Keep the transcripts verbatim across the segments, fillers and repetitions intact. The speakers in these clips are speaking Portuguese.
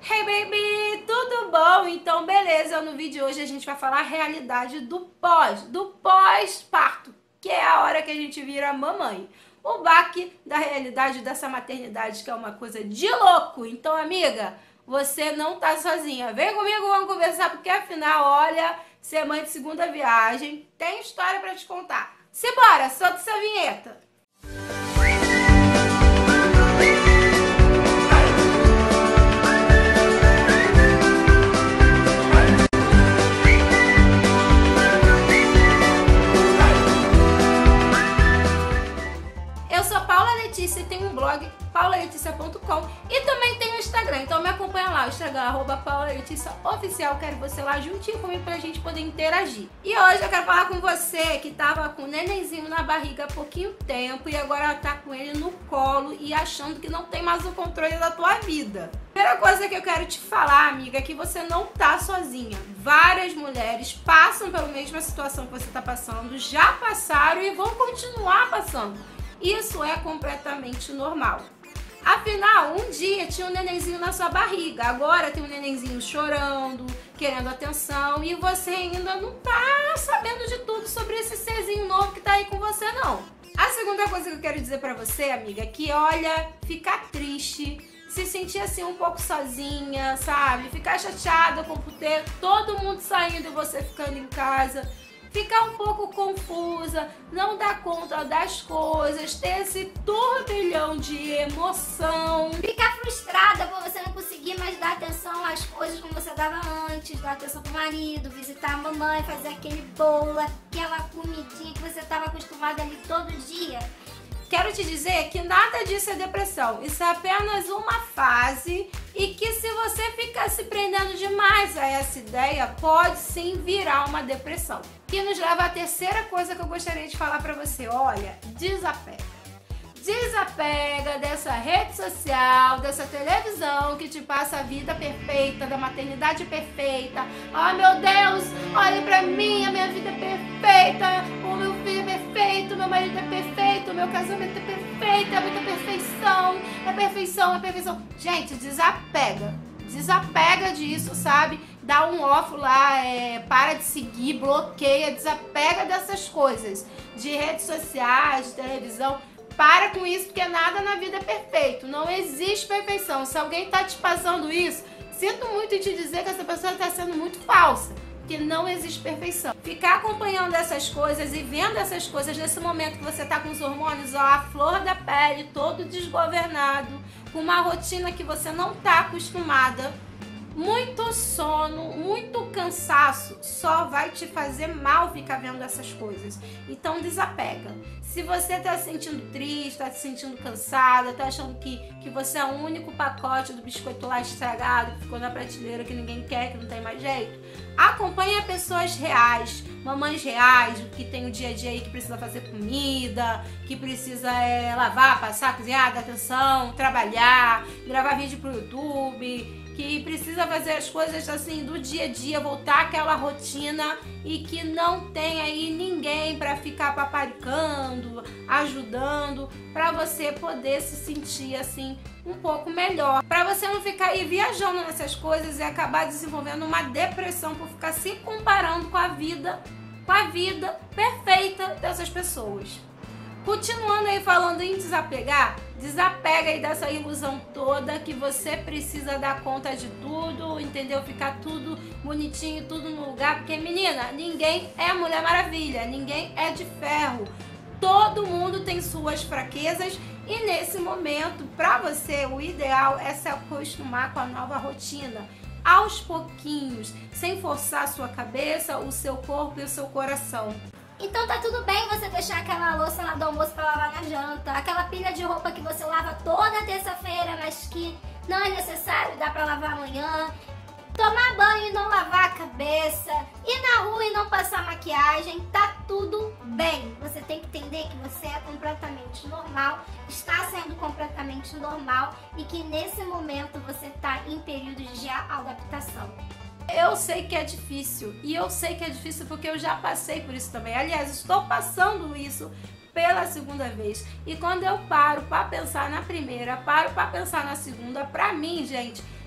Hey baby, tudo bom? Então beleza, no vídeo de hoje a gente vai falar a realidade do pós, do pós-parto, que é a hora que a gente vira mamãe. O baque da realidade dessa maternidade, que é uma coisa de louco. Então amiga, você não tá sozinha. Vem comigo, vamos conversar, porque afinal, olha, ser mãe de segunda viagem tem história pra te contar. Simbora, solta essa vinheta. E tem um blog, paula letícia ponto com, e também tem o Instagram, então me acompanha lá, o Instagram, arroba paula letícia oficial. Quero você lá juntinho comigo pra gente poder interagir. E hoje eu quero falar com você que tava com o nenenzinho na barriga há pouquinho tempo e agora tá com ele no colo e achando que não tem mais o controle da tua vida. Primeira coisa que eu quero te falar, amiga, é que você não tá sozinha. Várias mulheres passam pela mesma situação que você tá passando, já passaram e vão continuar passando. Isso é completamente normal. Afinal, um dia tinha um nenenzinho na sua barriga, agora tem um nenenzinho chorando, querendo atenção, e você ainda não tá sabendo de tudo sobre esse serzinho novo que tá aí com você, não. A segunda coisa que eu quero dizer pra você, amiga, é que, olha, ficar triste, se sentir assim um pouco sozinha, sabe? Ficar chateada com ter todo mundo saindo e você ficando em casa, ficar um pouco confusa, não dar conta das coisas, ter esse turbilhão de emoção. Ficar frustrada por você não conseguir mais dar atenção às coisas como você dava antes, dar atenção pro marido, visitar a mamãe, fazer aquele bolo, aquela comidinha que você estava acostumada ali todo dia. Quero te dizer que nada disso é depressão, isso é apenas uma fase e que se você ficar se prendendo demais a essa ideia, pode sim virar uma depressão. Que nos leva à terceira coisa que eu gostaria de falar pra você, olha, desapega. Desapega dessa rede social, dessa televisão que te passa a vida perfeita, da maternidade perfeita. Oh meu Deus, olhe pra mim, a minha vida é perfeita, o meu filho é perfeito, meu marido é perfeito, o meu casamento é perfeito, é muita perfeição, é perfeição, é perfeição. Gente, desapega, desapega disso, sabe? Dá um off lá, é, para de seguir, bloqueia, desapega dessas coisas, de redes sociais, de televisão. Para com isso, porque nada na vida é perfeito. Não existe perfeição. Se alguém tá te passando isso, sinto muito em te dizer que essa pessoa está sendo muito falsa. Porque não existe perfeição. Ficar acompanhando essas coisas e vendo essas coisas nesse momento que você tá com os hormônios, ó, a flor da pele, todo desgovernado, com uma rotina que você não tá acostumada, muito sono, muito cansaço, só vai te fazer mal ficar vendo essas coisas. Então desapega. Se você tá se sentindo triste, tá se sentindo cansada, tá achando que, que você é o único pacote do biscoito lá estragado, que ficou na prateleira, que ninguém quer, que não tem mais jeito, acompanha pessoas reais, mamães reais, que tem o dia a dia aí que precisa fazer comida, que precisa é, lavar, passar, cozinhar, dar atenção, trabalhar, gravar vídeo pro YouTube, que precisa fazer as coisas assim do dia a dia, voltar àquela rotina e que não tem aí ninguém para ficar paparicando, ajudando, para você poder se sentir assim um pouco melhor, para você não ficar aí viajando nessas coisas e acabar desenvolvendo uma depressão por ficar se comparando com a vida, com a vida perfeita dessas pessoas. Continuando aí falando em desapegar, desapega aí dessa ilusão toda que você precisa dar conta de tudo, entendeu? Ficar tudo bonitinho, tudo no lugar, porque menina, ninguém é Mulher Maravilha, ninguém é de ferro. Todo mundo tem suas fraquezas e nesse momento, pra você, o ideal é se acostumar com a nova rotina, aos pouquinhos, sem forçar a sua cabeça, o seu corpo e o seu coração. Então tá tudo bem você deixar aquela louça lá do almoço pra lavar na janta, aquela pilha de roupa que você lava toda terça-feira, mas que não é necessário, dá pra lavar amanhã, tomar banho e não lavar a cabeça, ir na rua e não passar maquiagem, tá tudo bem. Você tem que entender que você é completamente normal, está sendo completamente normal e que nesse momento você tá em período de adaptação. Eu sei que é difícil, e eu sei que é difícil porque eu já passei por isso também. Aliás, estou passando isso pela segunda vez. E quando eu paro para pensar na primeira, paro para pensar na segunda, pra mim, gente,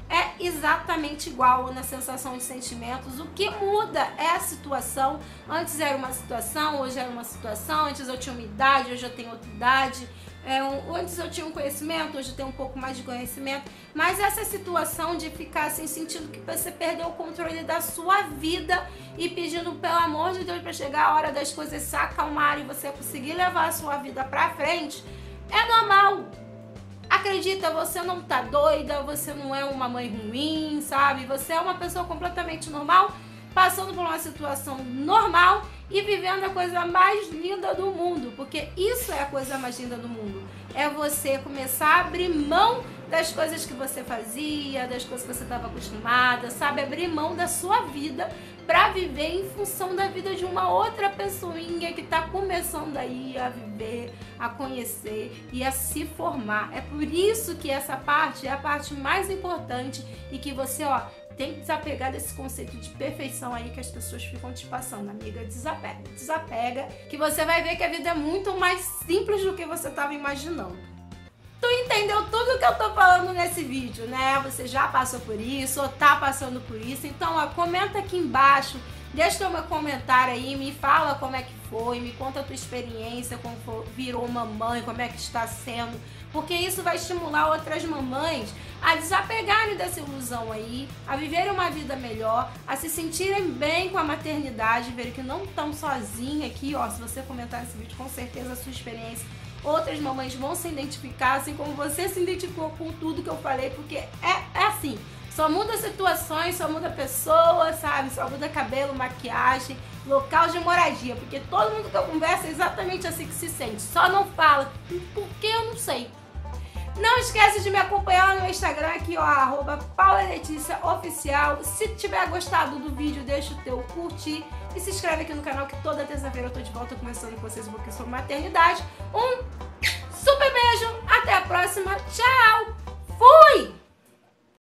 é exatamente igual na sensação de sentimentos. O que muda é a situação. Antes era uma situação, hoje era uma situação. Antes eu tinha uma idade, hoje eu tenho outra idade. É, um, antes eu tinha um conhecimento, hoje eu tenho um pouco mais de conhecimento. Mas essa situação de ficar assim, sentindo que você perdeu o controle da sua vida e pedindo pelo amor de Deus para chegar a hora das coisas se acalmarem e você conseguir levar a sua vida pra frente, é normal. Acredita, você não tá doida, você não é uma mãe ruim, sabe? Você é uma pessoa completamente normal, passando por uma situação normal e vivendo a coisa mais linda do mundo, porque isso é a coisa mais linda do mundo. É você começar a abrir mão das coisas que você fazia, das coisas que você estava acostumada, sabe? Abrir mão da sua vida para viver em função da vida de uma outra pessoinha que está começando aí a viver, a conhecer e a se formar. É por isso que essa parte é a parte mais importante e que você, ó, tem que desapegar desse conceito de perfeição aí que as pessoas ficam te passando, amiga. Desapega, desapega, que você vai ver que a vida é muito mais simples do que você estava imaginando. Tu entendeu tudo que eu tô falando nesse vídeo, né? Você já passou por isso ou tá passando por isso. Então, ó, comenta aqui embaixo, deixa o meu comentário aí, me fala como é que foi, me conta a tua experiência, como for, virou mamãe, como é que está sendo. Porque isso vai estimular outras mamães a desapegarem dessa ilusão aí, a viverem uma vida melhor, a se sentirem bem com a maternidade, verem que não estão sozinhas aqui, ó. Se você comentar nesse vídeo, com certeza a sua experiência, outras mamães vão se identificar, assim como você se identificou com tudo que eu falei, porque é, é assim, só muda situações, só muda pessoa, sabe? Só muda cabelo, maquiagem, local de moradia, porque todo mundo que eu converso é exatamente assim que se sente, só não fala, porque eu não sei. Não esquece de me acompanhar no Instagram aqui, ó, arroba Paula Letícia Oficial. Se tiver gostado do vídeo, deixa o teu curtir e se inscreve aqui no canal que toda terça-feira eu tô de volta conversando com vocês um pouquinho sobre maternidade. Um super beijo, até a próxima, tchau, fui!